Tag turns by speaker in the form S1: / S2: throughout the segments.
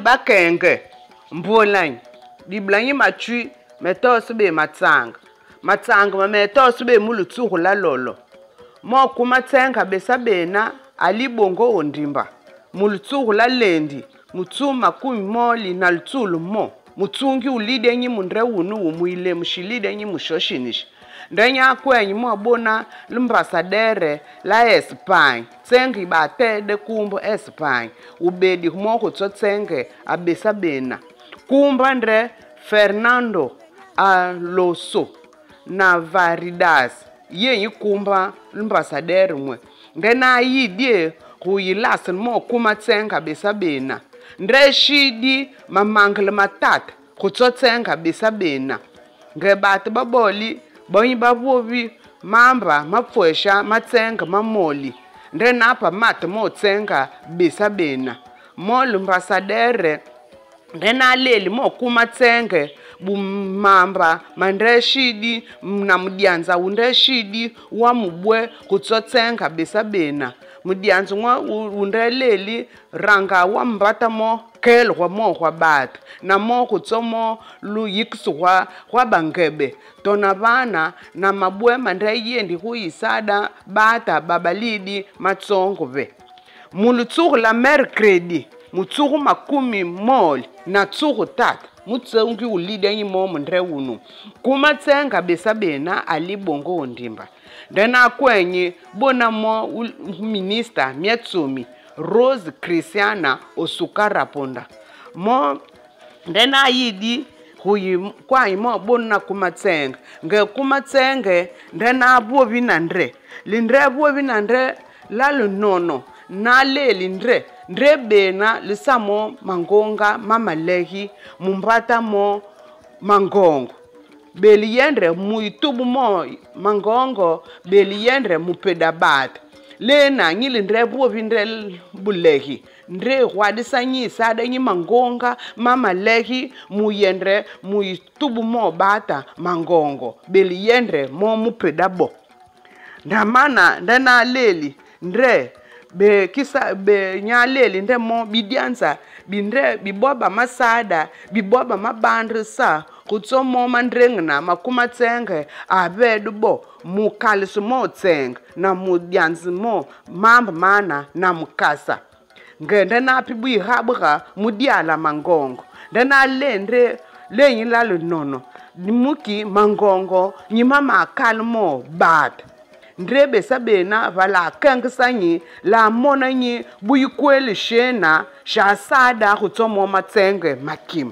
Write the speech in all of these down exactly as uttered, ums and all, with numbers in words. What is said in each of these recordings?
S1: bakenge mbolanye diblanyi matui meto sebe matsanga matsanga ma meto sebe mulutsugu la lolo mo kuma tsenga besabena ali Bongo Ondimba mulutsugu la lendi mutsuma kumoli na lutsulu mo mutsungi ulide nyi mundre wunu umuile mushilide nyi mushoshinish ndenya kwenye mo bona l'ambassadeur la Espagne tsengi batede kumbo Espagne ubedi mo kutsenge abesabena kumba ndre Fernando Alonso na Varidas yenyi kumba l'ambassadeur mwe ndena yidie kuyilas mo kuma tsenga besabena ndre shidi mamangle matata kutsotsenga besabena ngebati baboli bonyi babubi mamba mapfwesha matsenga mamoli ndre napa mata mo tsenga besabena mo l'ambassadeur ndena leli mo kuma tsenge bumamba mandre shidi na mudianza undre shidi wa mubwe kutsotsenga besabena mudianza ngwa undre leli ranga wa mbata mo kel kwa mo kwa bat na mo kutsomo lu yikswa kwa bangebe tona bana na mabwe mandre yendi kuyisada bata babalidi matsongo be mulutsugu la mercredi mutsugu makumi mol na tsugu tat mutsungi ulide nyi mo mndre wunu kuma tsenga besabena ali Bongo Ondimba ndena kwenye bona mo Ministre Mietsumi Rose Christiane Ossouka Raponda mo ndena yidi huyi kwa imo bona kuma tsenga nge kuma tsenge ndena bobi nandre lindre bobi nandre la lunono na leli ndre ndre bena lisamo mangonga mamalehi mumbata mo mangongo beli yendre muitubu mo mangongo beli yendre mupedabat lena nyili ndre bobi ndre bulehi ndre hwadisa nyi sada nyi mangonga mamalehi muyendre muitubu mo bata mangongo beli yendre mo mupedabo ndamana ndana leli ndre be kisa be nyaleli nde mo bidianza bindre biboba masada biboba mabandre sa kutsomo mandrengna makuma tsenge abedubo mukaliso mo tsenge na mudianzi mo mamba mana na mukasa ngende na pibu habra mudiala mangongo ndena lendre lenyi lalo nono nimuki mangongo nyimama kalmo bad ndrebe sabena vala kangisanyi la mona nyi buyikwele shena sha sada kutsomo matsenge makim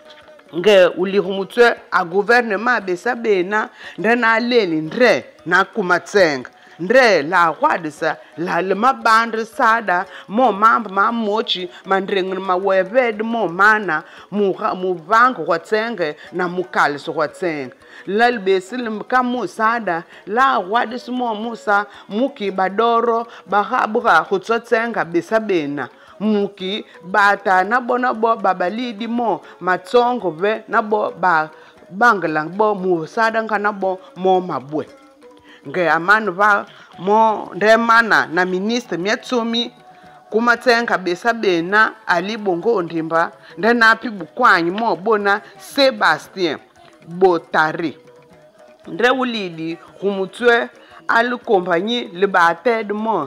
S1: nge ulihumutwe a gouvernement be sabena ndena leli ndre na kumatsenga ndre la hwadisa la le mabandre sada mo mamba mamochi mandrengi mawebed mo mana mu mu vango kwatsenge na mukaliso kwatsenge lal besil kamu sada la hwadisa mo musa muki badoro bahabura kutsotsenga besabena muki bata na bona bo babalidi mo matsongo be na bo ba bangalang bo mu sada kana bo mo mabwe nge amanu ba mo ndemana na Ministre Mietsumi kuma tsenga besabena ali Bongo Ondimba ndena pibu kwanyi mo bona Sebastien Botari ndre ulidi humutwe alu kompanyi le bated mo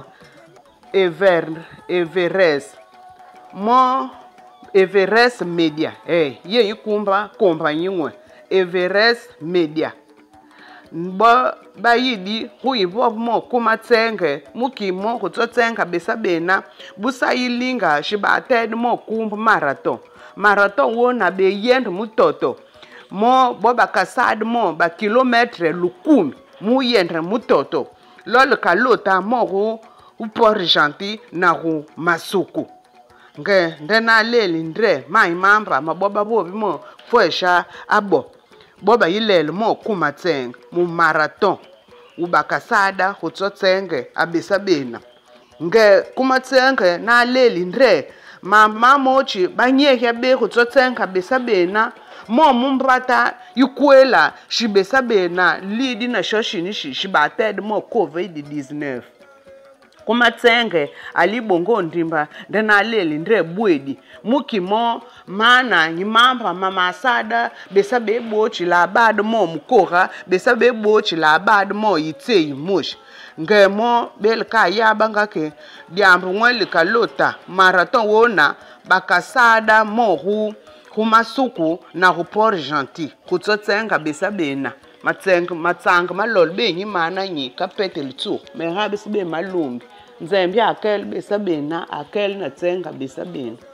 S1: Ever Everest mo Everest Media eh ye yikumba kompanyi ngwe Everest Media ba bayidi huyibo mo kuma tsenge mukimo kutsotsenga besabena busayilinga shibated mo kumba marathon marathon wona be yend mutoto mo boba kasad mo ba kilometre lukumi mu yendre mutoto lol kalota mo go upor janti na go masuku nge ndena leli ndre mai mamba maboba bobi mo fwesha abo boba yilele mo kuma tsenga mu marathon ubakasada kutsotsenge abesabena nge kuma tsenga na leli ndre mama mochi banyeke be kutsotsenga besabena mo mumbrata yukwela shibesabena lidi na shoshini shi shibated mo covid nineteen kumatsenge ali Bongo Ondimba ndena leli ndre bwedi mukimo mana nyimamba mama asada besa bebochi la bad mo mukora besa bebochi la bad mo yitse yimush ngemo belka yaba ngake diambo ngwele kalota marathon wona bakasada moru kumasuku na report gentil kutsotsenga besa bena matsenga matsanga malol benyi mana nyi kapete litsu me habe sibe malumbi nzembe akel besa bena akel na tsenga besa bena